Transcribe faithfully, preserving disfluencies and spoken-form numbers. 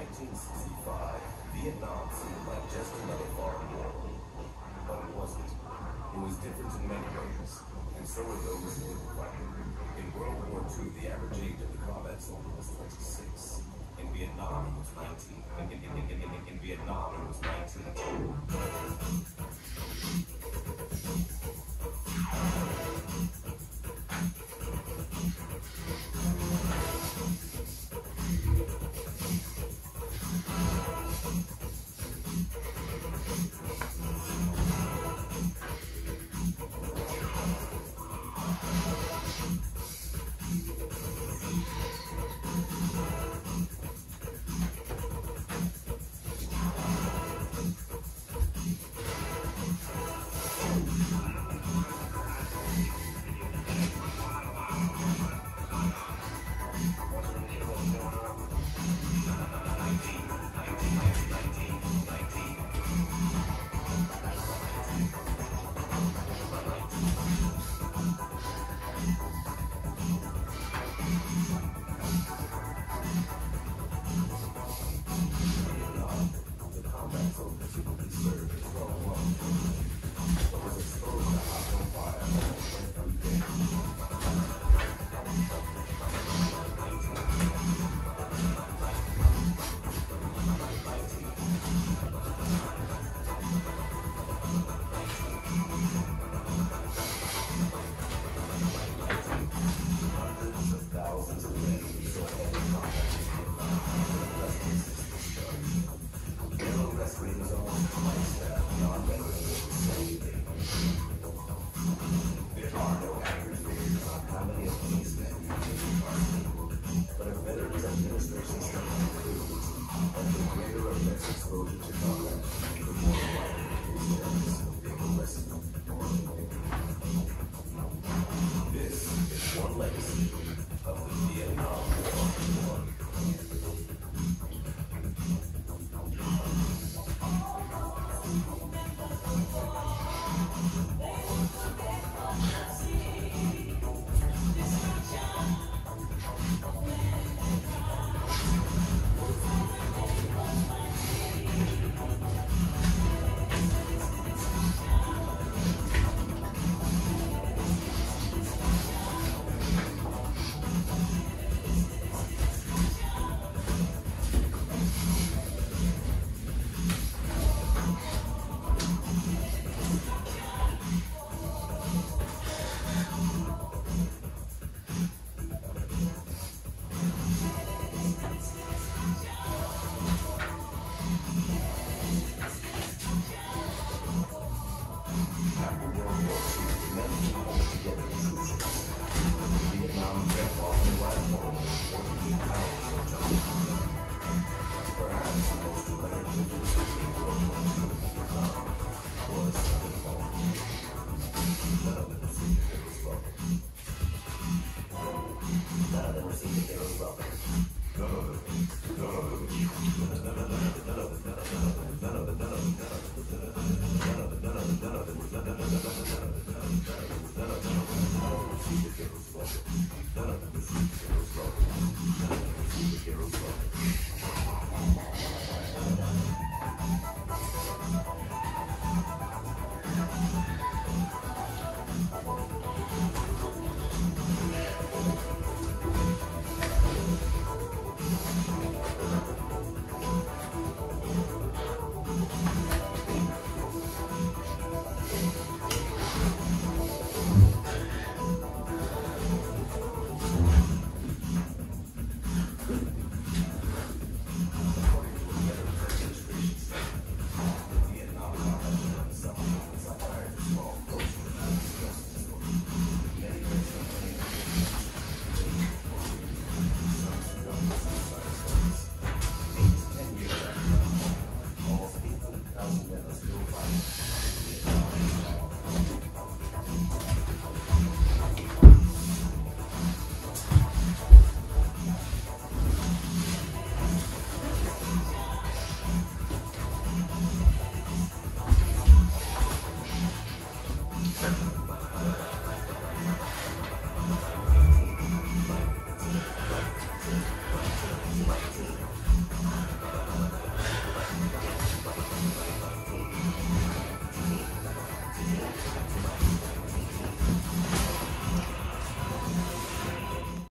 nineteen sixty-five, Vietnam seemed like just another foreign war. But it wasn't. It was different in many ways, and so were those who were fighting. In World War Two, the average age of the combat soldier was twenty-six. In Vietnam, it was nineteen. In, in, in, in, in, in Vietnam, it was nineteen. But a Veterans Administration study concludes that the greater effects exposure to combat